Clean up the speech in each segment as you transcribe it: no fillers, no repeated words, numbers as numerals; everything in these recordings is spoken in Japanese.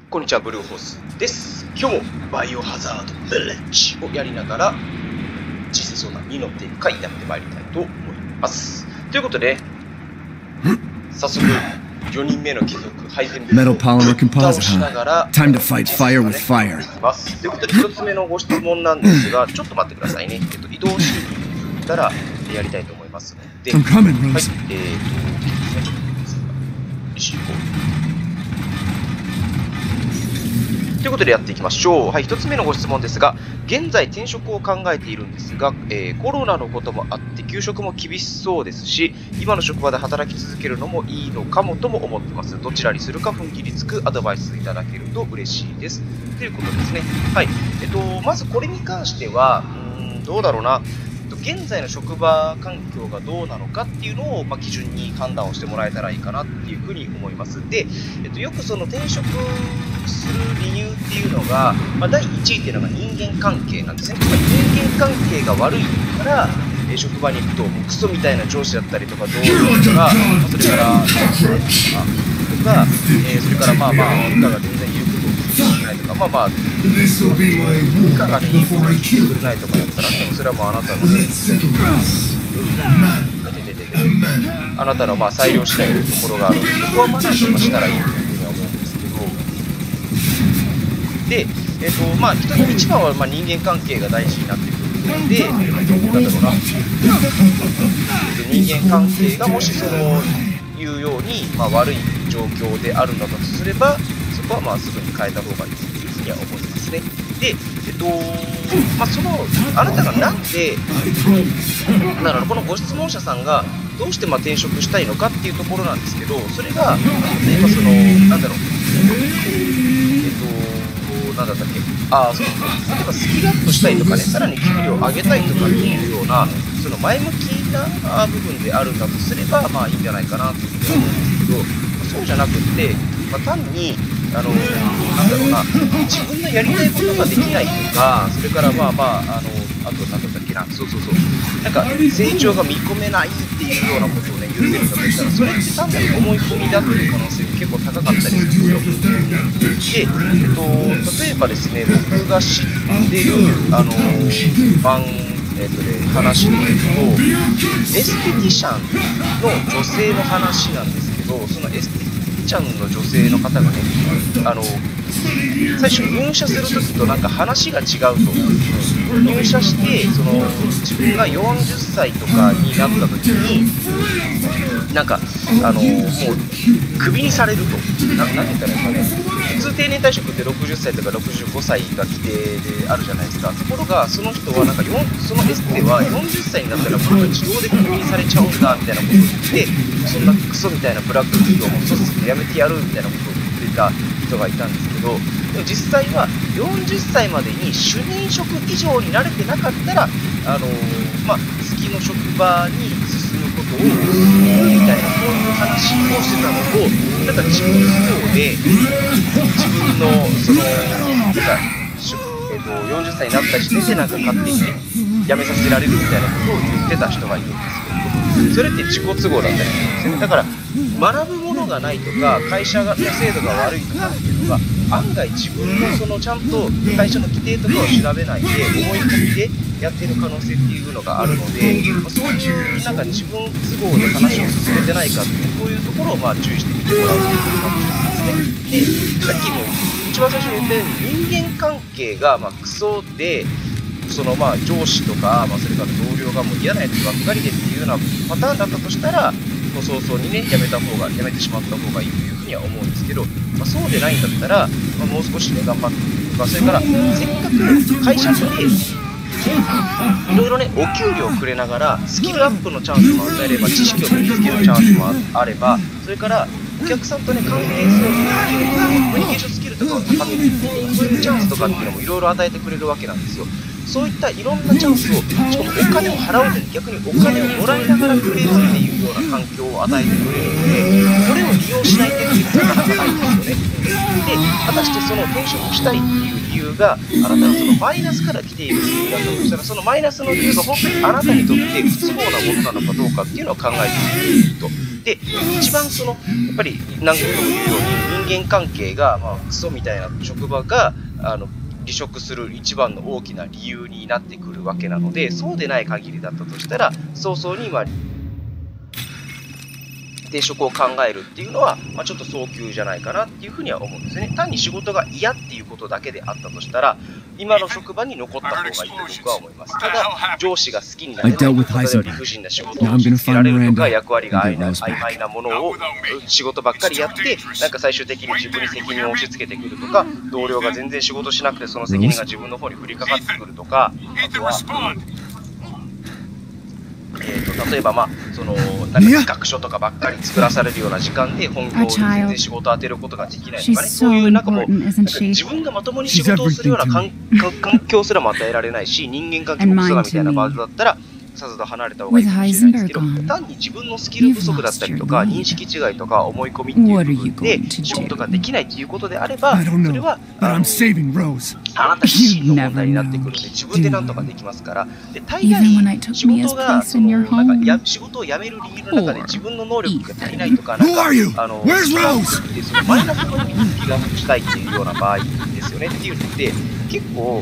こんにちは、ブルーホースです。今日もバイオハザードヴィレッジをやりながら人生相談に乗っていく回やってまいりたいと思います。ということで、早速4人目の貴族ハイゼンベルグを倒しながら人生相談にいきます。ということで1つ目のご質問なんですが、ちょっと待ってくださいね。移動シーンに行ったらやりたいと思いますので、はい、ということでやっていきましょう。はい、1つ目のご質問ですが、現在転職を考えているんですが、コロナのこともあって給食も厳しそうですし、今の職場で働き続けるのもいいのかもとも思ってます。どちらにするか踏ん切りつくアドバイスいただけると嬉しいです。ということですね。はい、まずこれに関しては、どうだろうな。現在の職場環境がどうなのかっていうのを、基準に判断をしてもらえたらいいかなっていうふうに思います。で、よくその転職する理由っていうのが、第1位っていうのが人間関係なんですね。人間関係が悪いから、職場に行くともうクソみたいな上司だったりとか同僚とか、それから部下が全然言うことを聞いてくれないとか、部下が言うことを聞いてくれないとかだったら、それはもうあなたのあなたの裁量次第というところがあるので、そこは何とかしたらいいというふうには思うんですけど、で、一番は人間関係が大事になってくるので、人間関係がもしいうように、悪い状況であるのだとすれば、そこはすぐに変えた方がいいというふうには思いますね。で、あなたがなんで、このご質問者さんがどうして転職したいのかっていうところなんですけど、それが、スキルアップしたいとかね、さらに給料を上げたいとかっていうような、その前向きな部分であるんだとすれば、いいんじゃないかなというふうに思うんですけど、そうじゃなくて、単に、自分のやりたいことができないとか、それから成長が見込めないっていうようなことをね、言ってるんだとしたら、それって単なる思い込みだっていう可能性が結構高かったりするんですよ。で、例えばですね、僕が知ってる、話で言うと、エステティシャンの女性の話なんですけど、そのエステティシャンの女性の方がね、最初入社するときと話が違うと。入社して自分が40歳とかになったときにもうクビにされると。何言ったらいいですかね。普通定年退職って60歳とか65歳が規定であるじゃないですか。ところがその人はそのエステは40歳になったら僕が自動でクビにされちゃうんだみたいなことを言って、そんなクソみたいなブラック企業もそっすぐやめてやるみたいなことを言ってた人がいたんですけど、でも実際は40歳までに主任職以上に慣れてなかったら次の職場に進むことをみたいな、そういう話をしてたのを、自分の方で自分の40歳になった時点で勝手に辞めさせられるみたいなことを言ってた人がいるんですけど、それって自己都合だったりするんですよね。だから学ぶものがないとか、会社の制度が悪いとかっていうのが案外自分のちゃんと会社の規定とかを調べないで思い込みでやってる可能性っていうのがあるので、そういう自分都合で話を進めてないかっていう、こういうところを注意してみてもらうということですね。で、さっきも一番最初に言ったように人間関係がクソで、上司とか、それから同僚がもう嫌なやつばっかりでっていうようなパターンだったとしたら、もう早々にねやめてしまった方がいいというふうには思うんですけど、そうでないんだったら、もう少しね頑張ってみるとか、それからせっかく会社でいろいろねお給料をくれながらスキルアップのチャンスも与えれば、知識を身につけるチャンスもあれば、それからお客さんとね関係性をコミュニケーションスキルとかを高めるそういうチャンスとかっていうのもいろいろ与えてくれるわけなんですよ。そういったいろんなチャンスを、しかもお金を払わずに逆にお金をもらいながらくれるっていうような環境を与えてくれるので、これを利用しないっていうのはなかなかないんですよね。で、果たしてその転職したいっていう理由があなたのそのマイナスから来ている理由だとしたら、そのマイナスの理由が本当にあなたにとって不都合なものなのかどうかっていうのを考えてみると。で、一番やっぱり何度も言うように間関係が、クソみたいな職場が離職する一番の大きな理由になってくるわけなので、そうでない限りだったとしたら早々に転職を考えるっていうのは、ちょっと早急じゃないかなっていうふうには思うんですね。単に仕事が嫌っていうことだけであったとしたら、今の職場に残った方がいいと僕は思います。ただ、上司が好きになれない、例えば理不尽な仕事をつけられるとか、役割が曖昧なものを仕事ばっかりやって、なんか最終的に自分に責任を押し付けてくるとか、同僚が全然仕事しなくてその責任が自分の方に降りかかってくるとか、あとは、例えばそのなんか学書とかばっかり作らされるような時間で本業に全然仕事を当てることができないとかね、そういうなんかもう自分がまともに仕事をするような環境すらも与えられないし、人間関係もクソだみたいな場所だったらさっさと離れた方がいいかもしれないですけど、単に自分のスキル不足だったりとか認識違いとか思い込みっていう部分で仕事ができないっていうことであれば、それはあなた自身の問題になってくるので、自分でなんとかできますから。で、大概仕事が仕事を辞める理由の中で自分の能力が足りないとか、なんかスキルアップってそのマイナスの意味でスキルアップしたいっていうような場合ですよねっていうので、結構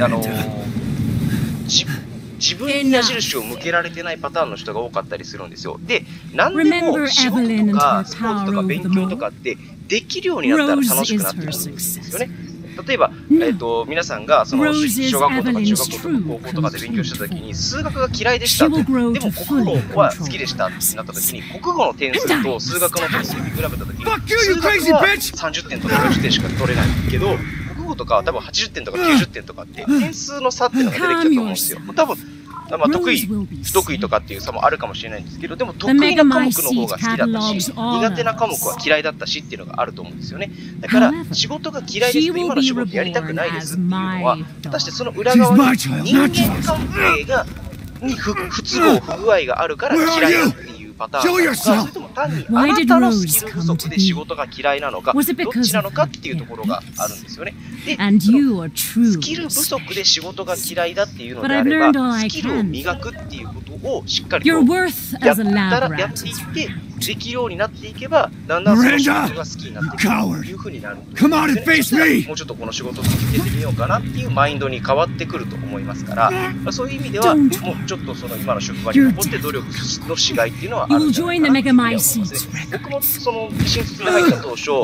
自分に矢印を向けられてないパターンの人が多かったりするんですよ。で、何でも仕事とかスポーツとか勉強とかってできるようになったら楽しくなってくるんですよね。例えば、皆さんがその小学校とか中学校とか高校とかで勉強したときに数学が嫌いでしたと、でも国語は好きでしたってなったときに、国語の点数と数学の点数を見比べたときに、数学は30点とか40点しか取れないけど、国語とかは多分80点とか90点とかって点数の差っていうのが出てきたと思うんですよ。多分得意、不得意とかっていう差もあるかもしれないんですけど、でも得意な科目の方が好きだったし、苦手な科目は嫌いだったしっていうのがあると思うんですよね。だから仕事が嫌いですと、今の仕事やりたくないですっていうのは、果たしてその裏側に人間関係に不都合、不具合があるから嫌いだっていうパターンなのか、それとも単にあなたのスキル不足で仕事が嫌いなのか、どっちなのかっていうところがあるんですよね。で、スキル不足で仕事が嫌いだっていうのであれば、スキルを磨くっていうことをしっかりとやっていって、できるようになっていけば、だんだんその仕事が好きになっていくというふうになるんですね。もうちょっとこの仕事を続けてみようかなっていうマインドに変わってくると思いますから、そういう意味では、もうちょっとその今の職場に残って努力のしがいっていうのはあるんじゃないかなと思いますね。僕もその新卒で入った当初、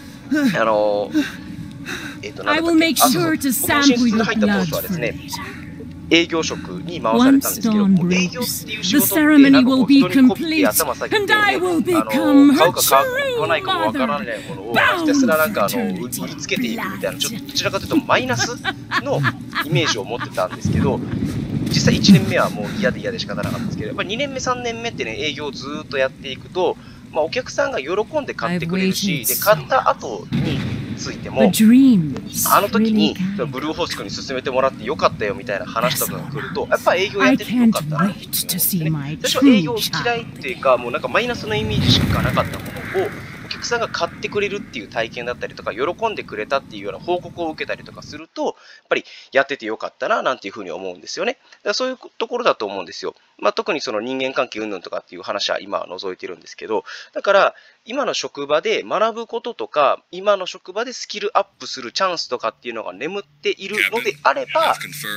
僕の新卒で入った当初はですね、営業職に回されたんですけど、営業っていう仕事ってなんかこう人にこって頭下げて、買うか買わないかもわからないものをひたすらなんか売りつけていくみたいな、ちょっとどちらかというとマイナスのイメージを持ってたんですけど、実際1年目はもう嫌で嫌で仕方なかったんですけど、やっぱり2年目3年目ってね、営業をずーっとやっていくと、お客さんが喜んで買ってくれるし、で買った後についても、あの時にブルーホース君に勧めてもらってよかったよみたいな話とかが来ると、やっぱ営業やっててよかったなって思うんですね。私は営業嫌いっていうか、もうなんかマイナスのイメージしかなかったものを、お客さんが買ってくれるっていう体験だったりとか、喜んでくれたっていうような報告を受けたりとかすると、やっぱりやっててよかったななんていうふうに思うんですよね。だからそういうところだと思うんですよ。特にその人間関係云々とかっていう話は今は除いてるんですけど、だから今の職場で学ぶこととか、今の職場でスキルアップするチャンスとかっていうのが眠っているのであれば、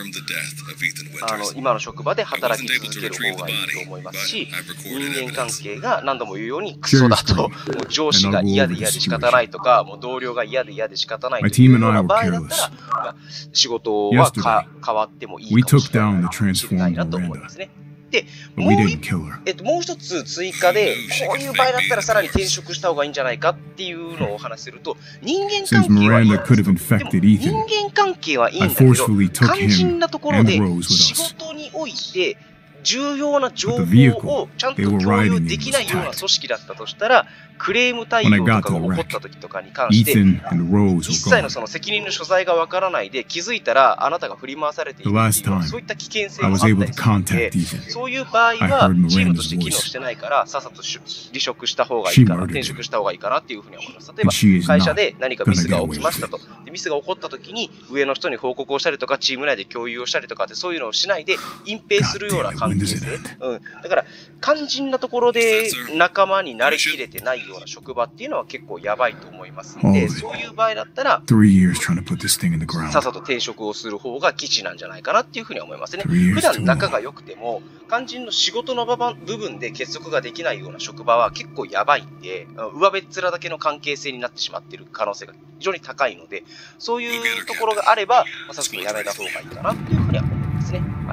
今の職場で働き続ける方がいいと思いますし、人間関係が何度も言うようにクソだと、もう上司が嫌で嫌で仕方ないとか、もう同僚が嫌で嫌で仕方ないというような場合だったら、仕事は変わってもいいかもしれないなと思いますね。で、もう一つ追加で、こういう場合だったらさらに転職した方がいいんじゃないかっていうのをお話しすると、人間関係はいいんですよ。でも人間関係はいいんだけど、肝心なところで仕事において重要な情報をちゃんと共有できないような組織だったとしたら、クレーム対応とかが起こった時とかに関して、一切のその責任の所在がわからないで、気づいたらあなたが振り回されているっていう、そういった危険性もあったりするので、そういう場合はチームとして機能してないから、さっさと離職した方がいいかな、転職した方がいいかなっていうふうに思います。例えば、会社で何かミスが起きましたと。 でミスが起こった時に上の人に報告をしたりとかチーム内で共有をしたりとかってそういうのをしないで隠蔽するような関係性、だから肝心なところで仲間になりきれてないような職場っていうのは結構やばいと思いますので、そういう場合だったらさっさと転職をする方が吉なんじゃないかなっていうふうに思いますね。普段仲が良くても肝心の仕事の部分で結束ができないような職場は結構やばいんで、上辺っ面だけの関係性になってしまっている可能性が非常に高いので、そういうところがあれば、さっさとやめた方がいいかなっていうふうには思いますね。はい。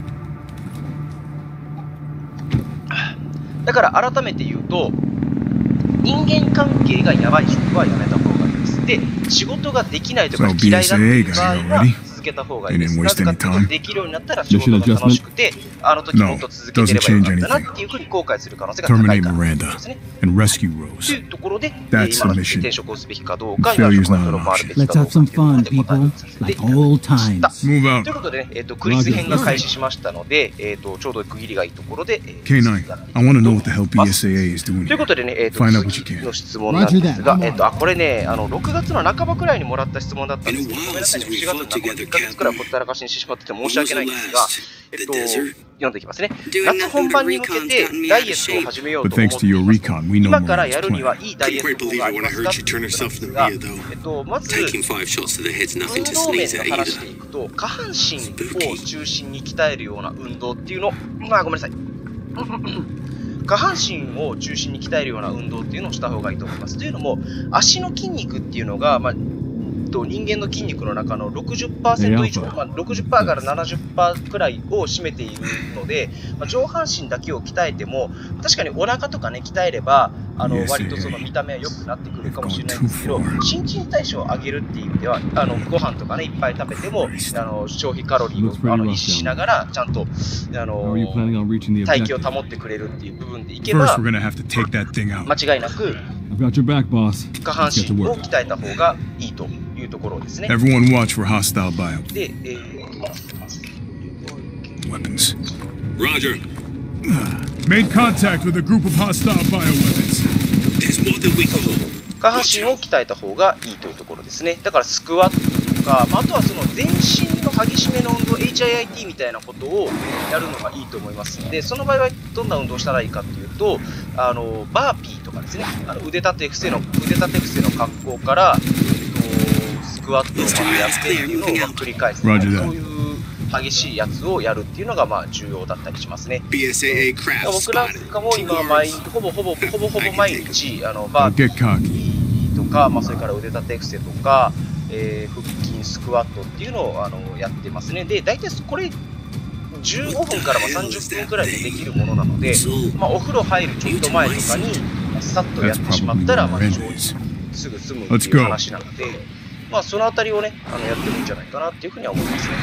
だから改めて言うと、人間関係がやばい職はやめた方がいいです。で、仕事ができないとか嫌いだっていう場合は続けた方がいいです。なぜかというと、できるようになったら仕事が楽しくて、あの時もっと続けてればよかったなっていうふうに後悔する可能性が高いからですね。というところで、今の転職をすべきかどうか、今の職場を回るべきかどうかというところで答えをさせていただきました。ということでね、クリス編が開始しましたので、ちょうど区切りがいいところで、 K9, I want to know what the hell BSAA is doing. ということでね、次の質問なんですが、これね、6月の半ばくらいにもらった質問だったんですけど、ごめんなさいね、4月の1ヶ月くらいほったらかしにしてしまってて申し訳ないんですが、読んでいきますね。夏本番に向けてダイエットを始めようと思っています。今からやるにはいいダイエット法がありますかということなんですが、まず、運動面の話でいくと、下半身を中心に鍛えるような運動っていうのを、ごめんなさい。下半身を中心に鍛えるような運動っていうのをした方がいいと思います。というのも、足の筋肉っていうのが、人間の筋肉の中の 60% 以上、60% から 70% くらいを占めているので、上半身だけを鍛えても、確かにお腹とかね、鍛えれば、割とその見た目は良くなってくるかもしれないんですけど、新陳代謝を上げるっていう意味では、ご飯とかね、いっぱい食べても、消費カロリーを維持しながら、ちゃんと、体型を保ってくれるっていう部分でいけば、間違いなく、下半身を鍛えた方がいいというところですね。で、 Weapons. Roger. Made contact with a group of hostile bioweapons. There's more than we call. 下半身を鍛えた方がいいというところですね。だからスクワットとか、あとはその全身の激しめの運動、HIIT みたいなことをやるのがいいと思いますので、その場合はどんな運動をしたらいいかというと、バーピーとかですね、腕立て伏せの格好から、スクワットをまずやってっていうのを繰り返す、そういう激しいやつをやるっていうのが重要だったりしますね。僕なんかも今ほぼ毎日バーピーとか、それから腕立て伏せとか、腹筋スクワットっていうのをやってますね。で、大体これ15分から30分くらいでできるものなので、お風呂入るちょっと前とかにさっとやってしまったら非常にすぐ済むっていう話なので、そのあたりをねやってもいいんじゃないかなっていうふうには思いますね。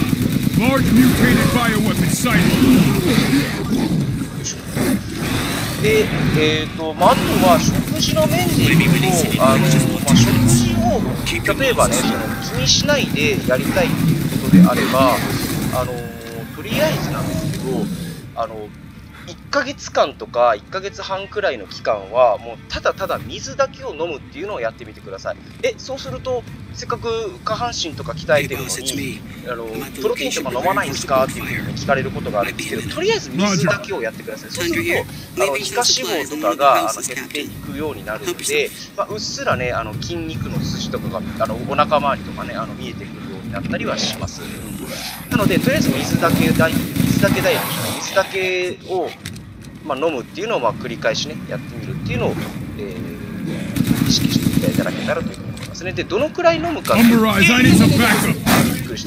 で、あとは食事の面でいうと、食事を例えばね気にしないでやりたいっていうことであれば、とりあえずなんですけど、1ヶ月間とか1ヶ月半くらいの期間はもうただただ水だけを飲むっていうのをやってみてください。そうするとせっかく下半身とか鍛えてるのにプロテインとか飲まないんですかっていうふうに聞かれることがあるんですけど、とりあえず水だけをやってください。そうすると皮下脂肪とかが減っていくようになるので、うっすらね筋肉の筋とかがお腹周りとかね見えてくるようになったりはします。なのでとりあえず水だけを飲むっていうのを繰り返しねやってみるっていうのを、意識していただけたらというふうに思いますね。で、どのくらい飲むかっていうと、びっくりした。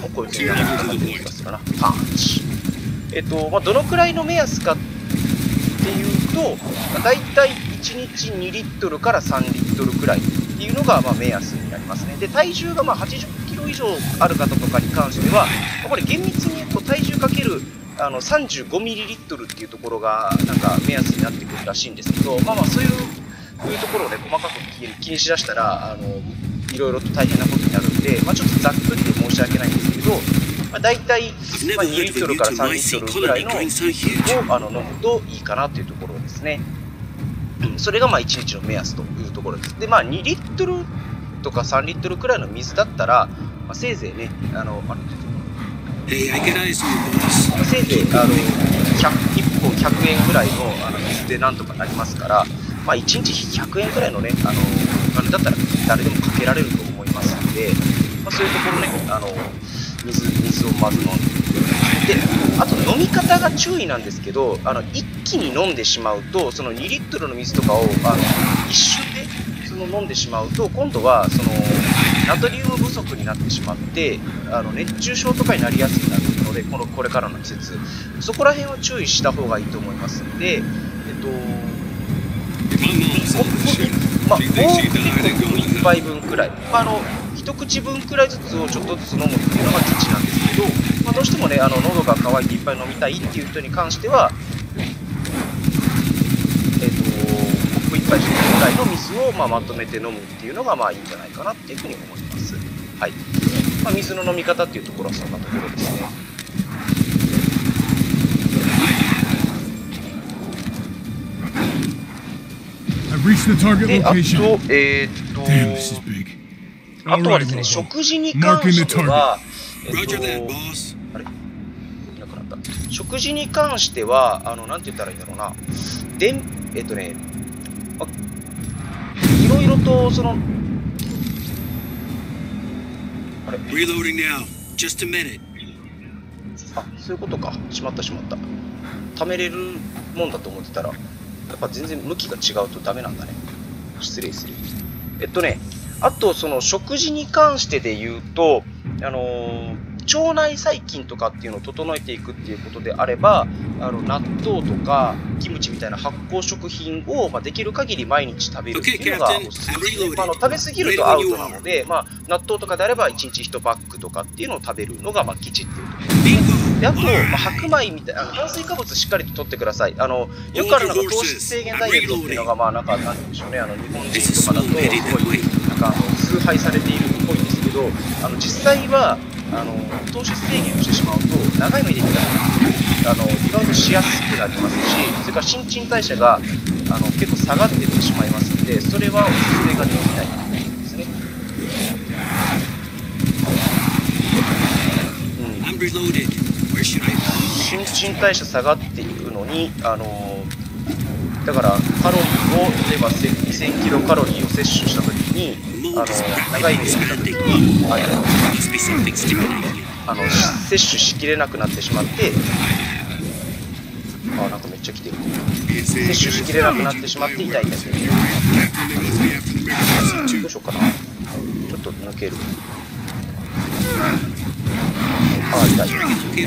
こういうふうにやってる気がするかな。パンチ。どのくらいの目安かっていうと、だいたい1日2リットルから3リットルくらいっていうのが目安になりますね。で、体重が80キロ以上ある方とかに関しては、これ厳密に言うと体重かける35ミリリットルっていうところがなんか目安になってくるらしいんですけど、そういうところをね細かく気にしだしたらいろいろと大変なことになるんで、ちょっとざっくりで申し訳ないんですけど、だいたい2リットルから3リットルぐらいのを飲むといいかなというところですね。それが1日の目安というところです。で、2リットルとか3リットルくらいの水だったら、まあ、せいぜいね、 Hey, I can ice you, せいぜい1本100円ぐらいの水でなんとかなりますから、まあ、1日100円ぐらいのね、お金だったら誰でもかけられると思いますので、まあ、そういうところね、水をまず飲んで、あと飲み方が注意なんですけど、一気に飲んでしまうと、その2リットルの水とかを一瞬で飲んでしまうと、今度はナトリウム不足になってしまって、熱中症とかになりやすくなるので、これからの季節、そこら辺は注意した方がいいと思いますので、まあ、多くてコップ1杯分くらい、一口分くらいずつをちょっとずつ飲むっていうのが基地なんですけど、まあ、どうしてもね、喉が渇いていっぱい飲みたいっていう人に関しては、コップ1杯分くらいの水をまとめて飲むっていうのがいいんじゃないかなっていうふうに思います。はい。まあ、水の飲み方っていうところはそんなところですね。で、あとはですね、食事に関しては、あれ？なくなった。食事に関しては、なんて言ったらいいんだろうな。いろいろと、あれ？あ、そういうことか。しまった。貯めれるもんだと思ってたら、やっぱ全然向きが違うとダメなんだね。失礼する。あと、食事に関してで言うと、腸内細菌とかっていうのを整えていくっていうことであれば、納豆とかキムチみたいな発酵食品を、できる限り毎日食べるっていうのがおすすめですね。食べ過ぎるとアウトなので、納豆とかであれば1日1パックとかっていうのを食べるのが基地っていうところですね。で、あと、白米みたいな炭水化物しっかりと取ってください。よくある糖質制限ダイエットっていうのがなんでしょうね、日本人とかだとすごい崇拝されているっぽいんですけど、実際は糖質制限をしてしまうと長い目で見たらリバウンドしやすくなりますし、それから新陳代謝が結構下がっていってしまいますので、それはおすすめができないですね。新陳代謝下がっていくのにだからカロリーを例えば2000キロカロリーを摂取したときに長い目で見たときに摂取しきれなくなってしまって、なんかめっちゃ来てる。摂取しきれなくなってしまって痛いんですよね。どうしようかな。ちょっと抜ける。痛い。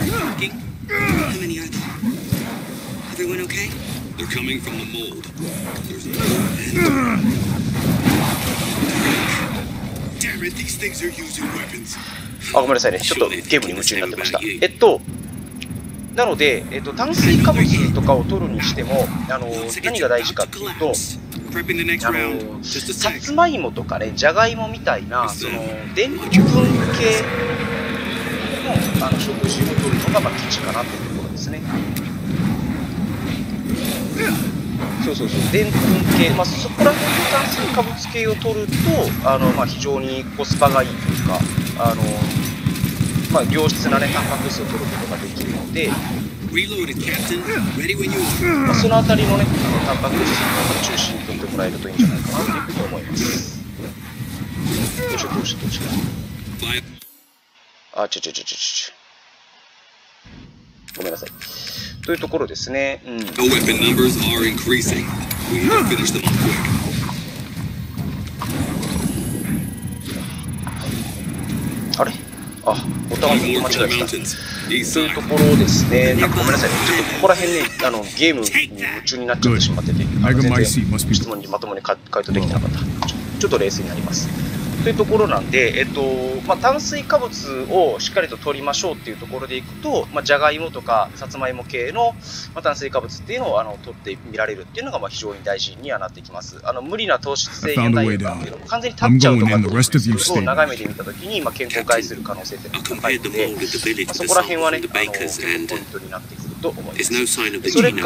They're coming from the mold. There's no Damn it, these things are using weapons. ごめんなさいね。ちょっとゲームに夢中になってました。なので、炭水化物とかを取るにしても、何が大事かっていうと、さつまいもとかね、じゃがいもみたいな、でんぷん系の食事を取るのが基地かなっていうところですね。そうでんぷん系、そこら辺の炭水化物系を取ると非常にコスパがいいというか良質なねタンパク質を取ることができるので、そのあたりのねタンパク質を中心に取ってもらえるといいんじゃないかなというふうに思います。どうしよう。ごめんなさい。というところですね。あれ？ボタンを間違えた。というところですね。ごめんなさい。ちょっとここら辺ね、ゲームに夢中になっちゃってしまってて、全然質問にまともに回答できてなかった。ちょっと冷静になります。というところなんで、炭水化物をしっかりと取りましょうっていうところでいくと、じゃがいもとかさつまいも系の、炭水化物っていうのを取ってみられるっていうのが非常に大事にはなってきます。無理な糖質制限ダイエットっていうのも完全に立っちゃうとかっていうことを長い目で見たときに、健康を害する可能性っていうのが高いので、そこら辺はね、ポイントになってくると思います。それから、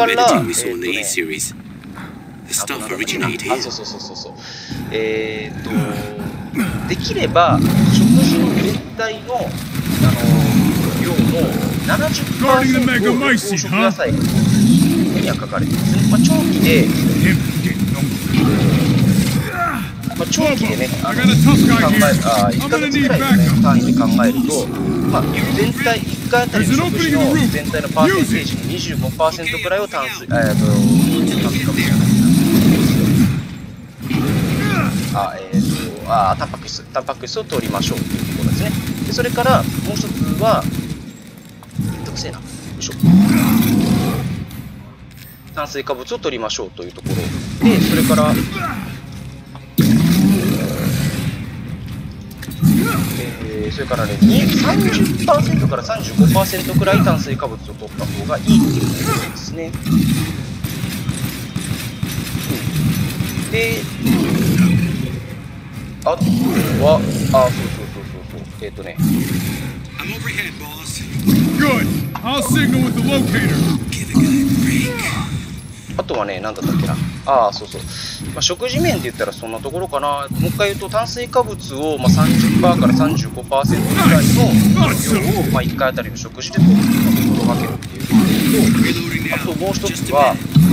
そう。 できれば食事の全体の、量の 70% を高食野菜が摂るとには書かれていますね。長期で、長期でね、1ヶ月ぐらいの、ね、単位で考えると、全体、1回あたりの食事の全体のパーセンテージの 25% くらいをタンパク質を取りましょうというところですね。でそれからもう一つは、炭水化物を取りましょうというところで、それからね、30% から 35% くらい炭水化物を取った方がいいということですね。で、あとは、あとはね、なんだったっけな。食事面で言ったらそんなところかな。もう一回言うと、炭水化物を30% から 35% くらいの量を1回あたりの食事で心がけるっていうことと、あともう一つは、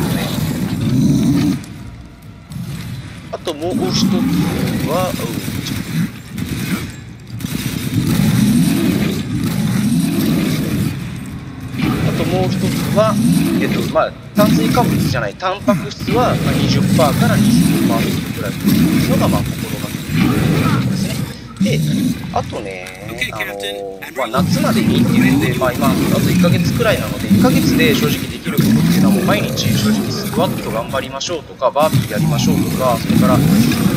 炭水化物じゃないタンパク質は 20% から 25% くらいというのが心がけていることですね。で、あとね、夏までにっていうので、今あと1ヶ月くらいなので、1ヶ月で正直できることっていうのはもう毎日正直スクワット頑張りましょうとか、バーピーやりましょうとか、それから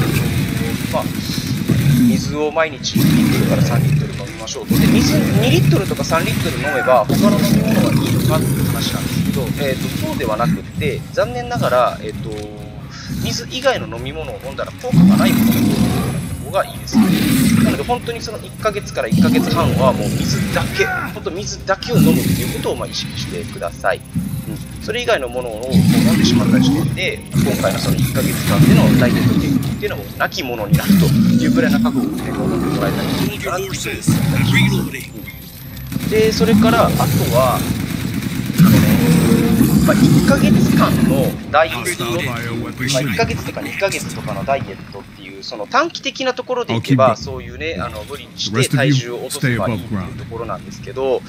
水を毎日2リットルから3リットル飲みましょうと。で、水2リットルとか3リットル飲めば他の飲み物はいいのかっていう話なんですけど、そうではなくって、残念ながら、水以外の飲み物を飲んだら効果がないものを飲んだ方がいいです。なので本当にその1ヶ月から1ヶ月半はもう水だけを飲むっていうことを意識してください。それ以外のものを飲んでしまった時点で、今回のその1ヶ月間でのダイエット経験っていうのはもう亡き者になるというくらいな覚悟をね、飲んでもらえたらいいかなと思います。で、それからあとは、1ヶ月間のダイエット、1ヶ月とか2ヶ月とかのダイエットっていう、その短期的なところでいけば、そういうね、無理にして体重を落とせばいいっていうところなんですけど、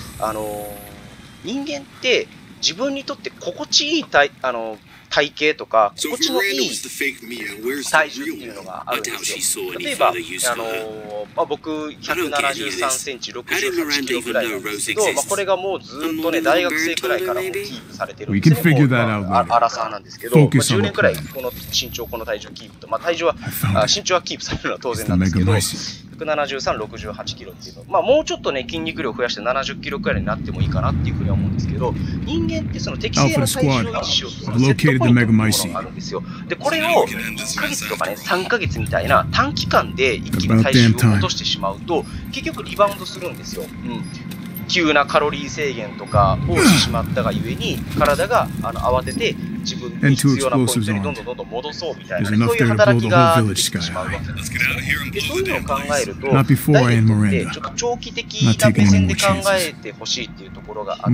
人間って自分にとって心地いい体型とか心地のいい体重っていうのがあるんですよ。例えば僕173センチ68キロぐらいなんですけど、これがもうずっとね大学生くらいからもキープされてるんですね。アラサーなんですけど、10年くらいこの身長この体重キープと、身長はキープされるのは当然なんですけど、173、68キロっていうの、もうちょっとね筋肉量を増やして70キロくらいになってもいいかなっていうふうには思うんですけど、人間ってその適正な体重を維持しようとするセットポイントのものがあるんですよ。でこれを1ヶ月とかね3ヶ月みたいな短期間で一気に体重を落としてしまうと結局リバウンドするんですよ。急なカロリー制限とかをしてしまったがゆえに体が慌てて自分に必要なポイントにどんどん戻そうみたいな、そういう働きが出てきてしまうわけなんですよ。でそういうのを考えるとダイエットってちょっと長期的な目線で考えてほしいっていうところがあって、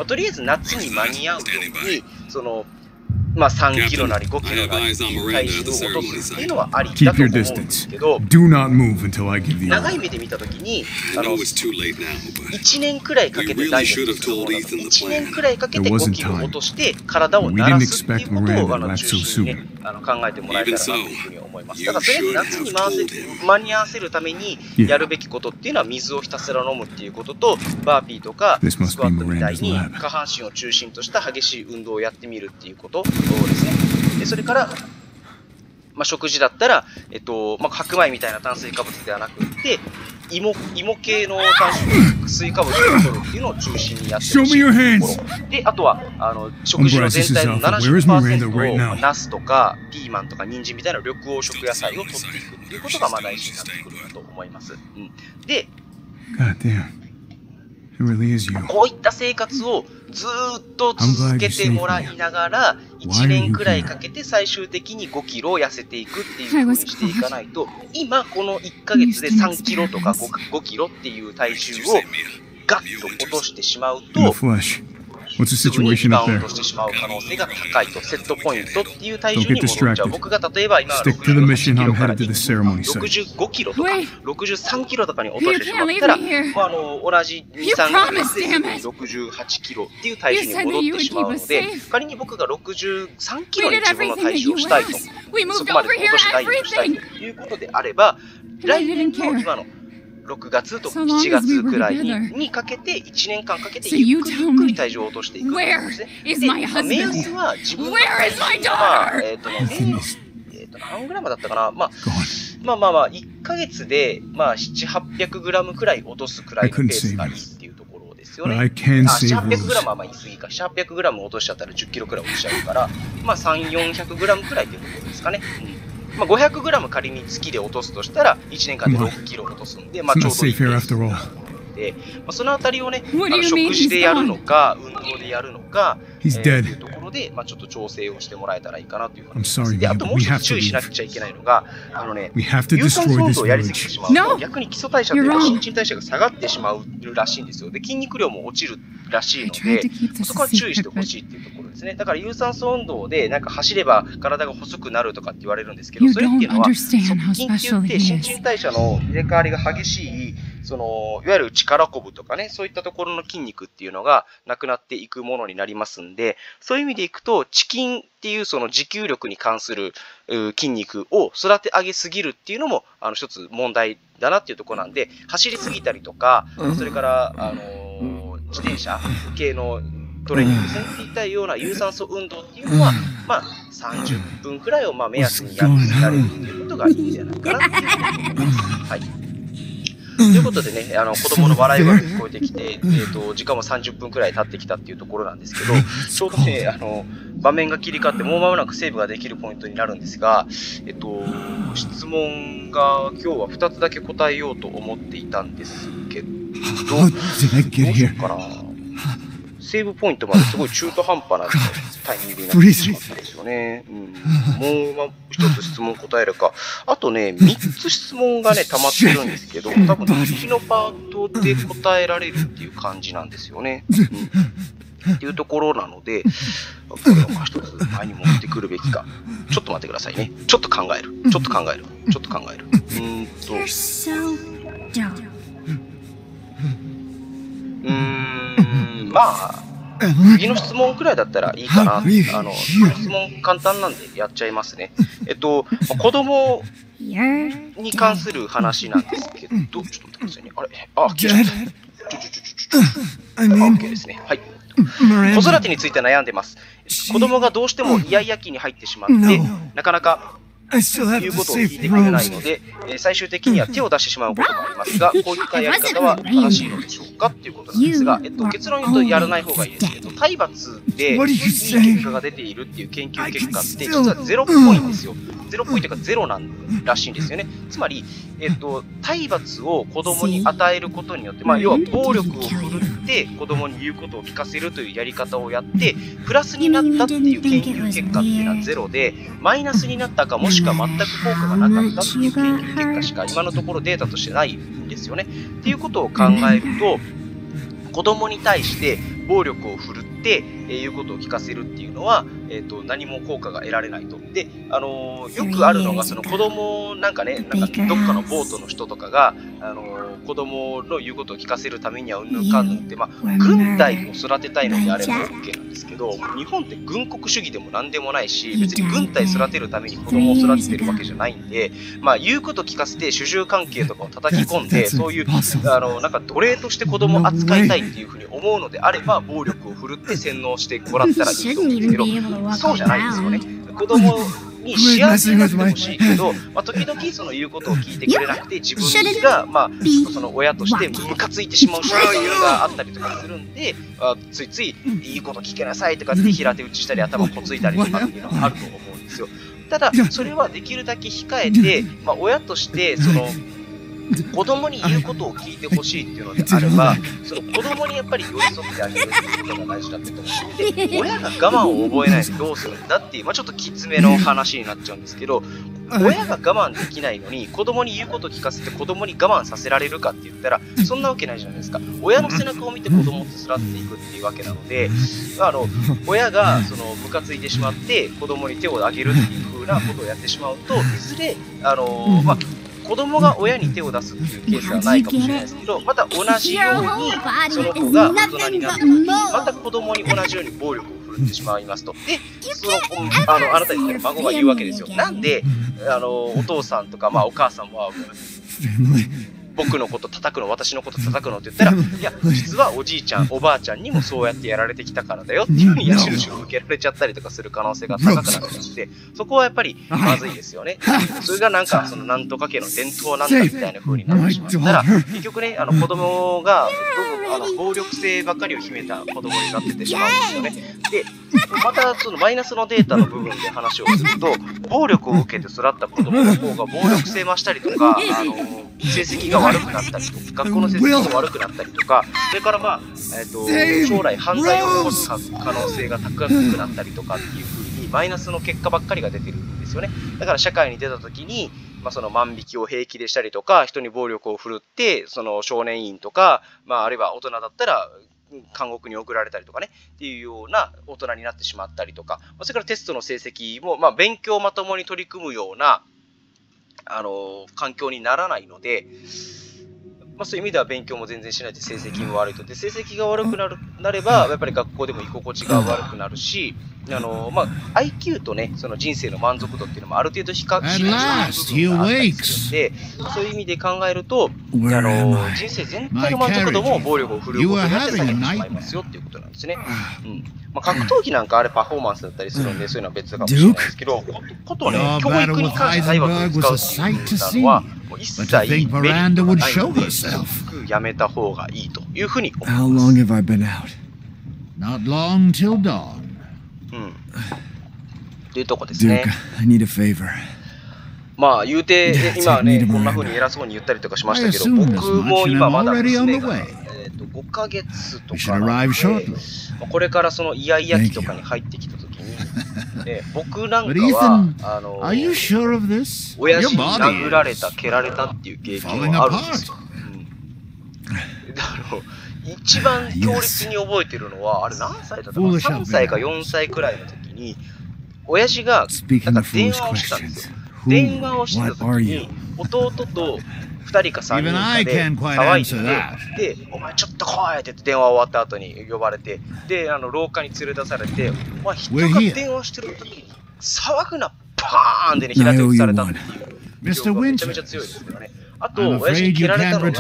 とりあえず夏に間に合うようにその3キロなり5キロなり体重を落とすっていうのはありだと思うんですけど、長い目で見たときに1年くらいかけてダイエットするものだと1年くらいかけて5キロ落として体を慣らすっていうことを中心にね考えてもらえたらなというふうに思います。だからとりあえず夏に間に合わせるためにやるべきことっていうのは水をひたすら飲むっていうことと、バーピーとかスクワットみたいに下半身を中心とした激しい運動をやってみるっていうことですね。でそれから、食事だったら、白米みたいな炭水化物ではなくって芋系の炭水化物を取るっていうのを中心にやってほしいところで、あとは食事の全体の 70% をナスとかピーマンとか人参みたいな緑黄色野菜を取っていくっていうことが大事になってくるかと思います。でこういった生活をずーっと続けてもらいながら、1年くらいかけて最終的に5キロを痩せていくっていう風にしていかないと、今この1ヶ月で3キロとか 5キロっていう体重をガッと落としてしまうと、すぐにリバウンドしてしまう可能性が高いと、セットポイントっていう体重に戻っちゃう。僕が例えば今68キロから65キロとか63キロとかに落としてしまったら、同じ2、3ヶ月で68キロっていう体重に戻ってしまうので、仮に僕が63キロに自分の体重をしたいと、そこまで落としてないようにしたいということであれば、来年の今の6月と7月くらいにかけて、1年間かけてゆっくりゆっくり体重を落としていくんですね。で、目安は自分の体重は、何グラムだったかな、1ヶ月で、7、800グラムくらい落とすくらいのペースがいいっていうところですよね。7、800グラムは言い過ぎか。7、800グラム落としちゃったら10キロくらい落ちちゃうから、3、400グラムくらいっていうところですかね。500グラム仮に月で落とすとしたら、1年間で6キロ落とすんで、ちょうどいいペースで、そのあたりをね、食事でやるのか、運動でやるのか、というところで、ちょっと調整をしてもらえたらいいかなという話です。で、あともう一つ注意しなくちゃいけないのが、有酸素運動をやりすぎてしまうと、逆に基礎代謝というか、新陳代謝が下がってしまうらしいんですよ。で、筋肉量も落ちるらしいので、そこは注意してほしいっていうところですね。だから有酸素運動でなんか走れば体が細くなるとかって言われるんですけど、それっていうのは側筋って言って新陳代謝の入れ替わりが激しい、いわゆる力こぶとかね、そういったところの筋肉っていうのがなくなっていくものになりますんで、そういう意味でいくと、遅筋っていうその持久力に関する筋肉を育て上げすぎるっていうのも一つ問題だなっていうところなんで、走りすぎたりとか、それから自転車系のトレーニングですね、っていったような有酸素運動っていうのは、30分くらいを目安にやれるっていうことがいいんじゃないかなっていうふうに思います。はい。ということでね、子供の笑い声が聞こえてきて、時間も30分くらい経ってきたっていうところなんですけど、ちょうどね、場面が切り替わって、もう間もなくセーブができるポイントになるんですが、質問が今日は2つだけ答えようと思っていたんですけど、どうしようかな。セーブポイントまですごい中途半端なタイミングになってしまったんですよね。もう一つ質問答えるか。あとね、3つ質問がね、溜まってるんですけど、多分次のパートで答えられるっていう感じなんですよね。っていうところなので、これを一つ前に持ってくるべきか。ちょっと待ってくださいね。ちょっと考える。次の質問くらいだったらいいかな。質問簡単なんでやっちゃいますね。子供に関する話なんですけど、ちょっと待ってくださいね。消えちゃった。OK ですね。はい。子育てについて悩んでます。子供がどうしてもイヤイヤ期に入ってしまって、なかなか言うことを聞いてくれないので、最終的には手を出してしまうこともありますが、こういったやり方は正しいのでしょうかっていうことなんですが、結論言うとやらない方がいいですけど、体罰でいい結果が出ているっていう研究結果って実はゼロっぽいんですよ。ゼロっぽいというかゼロなんらしいんですよね。つまり、体罰を子供に与えることによって、要は暴力を振るって子供に言うことを聞かせるというやり方をやって、プラスになったっていう研究結果っていうのはゼロで、マイナスになったかもしくは全く効果がなかったっていう研究結果しか今のところデータとしてないんですよね。っていうことを考えると、子供に対して暴力を振るって言うことを聞かせるっていうのは、何も効果が得られないと。で、よくあるのが、その子供なんかね、どっかのボートの人とかが、子供の言うことを聞かせるためにはうんぬんかんぬんって、軍隊を育てたいのであれば OK なんですけど、日本って軍国主義でもなんでもないし、別に軍隊育てるために子供を育ててるわけじゃないんで、言うこと聞かせて主従関係とかを叩き込んで、そういうなんか奴隷として子供を扱いたいっていうふうに思うのであれば、暴力を振るって洗脳してもらったらいいと思うんですけど、そうじゃないですよね。子供に幸せになってほしいけど、時々その言うことを聞いてくれなくて、自分がその親としてムカついてしまう瞬間があったりとかするんで、ついついいいこと聞けなさいとかって平手打ちしたり頭こついたりとかっていうのがあると思うんですよ。ただそれはできるだけ控えて、親としてその子供に言うことを聞いてほしいっていうのであれば、その子供にやっぱり寄り添ってあげるっていうことが大事だってと思う。で、親が我慢を覚えないでどうするんだっていう、ちょっときつめの話になっちゃうんですけど、親が我慢できないのに子供に言うことを聞かせて子供に我慢させられるかって言ったらそんなわけないじゃないですか。親の背中を見て子供って育っていくっていうわけなので、親がそのムカついてしまって子供に手を挙げるっていう風なことをやってしまうと、いずれ子供が親に手を出すっていうケースはないかもしれないですけど、また同じようにその子が大人になった時にまた子供に同じように暴力を振るってしまいますと。で、あなたに孫が言うわけですよ。なんでお父さんとか、お母さんは僕のこと叩くの、私のこと叩くのって言ったら、いや、実はおじいちゃん、おばあちゃんにもそうやってやられてきたからだよっていうふうに矢印を向けられちゃったりとかする可能性が高くなってきて、そこはやっぱりまずいですよね。それがなんか、なんとか家の伝統なんだみたいな風になってしまったら、結局ね、子供が暴力性ばっかりを秘めた子供になっててしまうんですよね。で、またそのマイナスのデータの部分で話をすると、暴力を受けて育った子供の方が暴力性増したりとか、成績が悪くなったりとか、学校の成績が悪くなったりとか、それから将来犯罪を起こす可能性が高くなったりとかっていう風にマイナスの結果ばっかりが出てるんですよね。だから社会に出た時に、その万引きを平気でしたりとか、人に暴力を振るって、その少年院とか、あるいは大人だったら監獄に送られたりとかねっていうような大人になってしまったりとか、それからテストの成績も勉強をまともに取り組むような環境にならないので、そういう意味では勉強も全然しないで成績も悪いと。で、成績が悪くなればやっぱり学校でも居心地が悪くなるし、IQ とね、その人生の満足度っていうのもある程度比較してる部分があったりするので、そういう意味で考えると、人生全体の満足度も暴力を振るうことになって下げてしまいますよっていうことなんですね。格闘技なんかあれパフォーマンスだったりするんで、そういうのは別かもしれないですけど、ことね、教育に関して体罰を使うっていうのは、一切メリットがないので、やめた方がいいというふうに思います。というとこですね。言うて、今はね、こんな風に偉そうに言ったりとかしましたけど、僕も今まだ娘が5ヶ月とかなんで、これからそのイヤイヤ期とかに入ってきたときに、僕なんかは、親父に殴られた、蹴られたっていう経験はあるんですよ。一番強烈に覚えてるのは、あれ何歳だったかな、3歳か4歳くらいの時に、親父がなんか電話をしたんですよ。電話をしてた時に、弟と2人か3人かで騒いで、で、お前ちょっと来いって言って電話終わった後に呼ばれて、で、廊下に連れ出されて、お前人が電話してる時に騒ぐな、パーンでね、平手打ちされたっていう。めちゃめちゃ強いですけどね。あと、親父に蹴られたの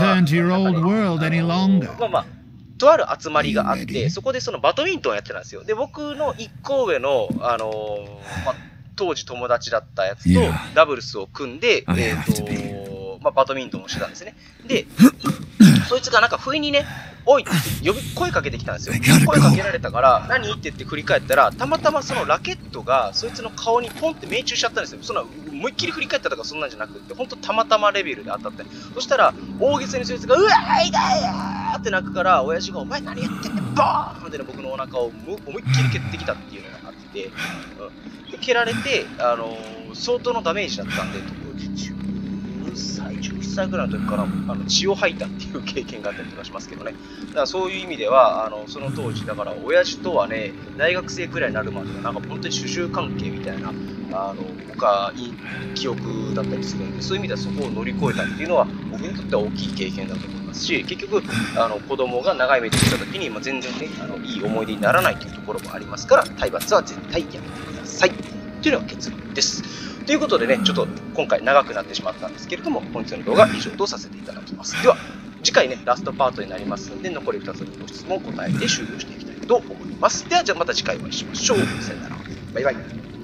が、とある集まりがあって、そこでそのバドミントンをやってたんですよ。で、僕の1個上の、当時友達だったやつとダブルスを組んで、バドミントンをしてたんですね。で、そいつがなんか不意にね、おいって声かけてきたんですよ。声かけられたから、何って言って振り返ったら、たまたまそのラケットがそいつの顔にポンって命中しちゃったんですよ。そんな思いっきり振り返ったとかそんなんじゃなくって、ほんとたまたまレベルで当たって。そしたら、大げさにそいつが、うわー痛いーって泣くから、親父が、お前何やってんねん、バーンってね、僕のお腹を思いっきり蹴ってきたっていうのがあって、で蹴られて、相当のダメージだったんで、11歳ぐらいの時から血を吐いたっていう経験があったりとかしますけどね。だからそういう意味ではその当時だから親父とはね、大学生くらいになるまではなんか本当に主従関係みたいな僕はいい記憶だったりするんで、そういう意味ではそこを乗り越えたっていうのは僕にとっては大きい経験だと思いますし、結局子供が長い目で見た時に、全然ねいい思い出にならないというところもありますから、体罰は絶対やめてくださいというのが結論です。ということでね、ちょっと今回長くなってしまったんですけれども、本日の動画は以上とさせていただきます。では次回ね、ラストパートになりますので、残り2つのご質問を答えて終了していきたいと思います。ではまた次回お会いしましょう。さよなら。バイバイ。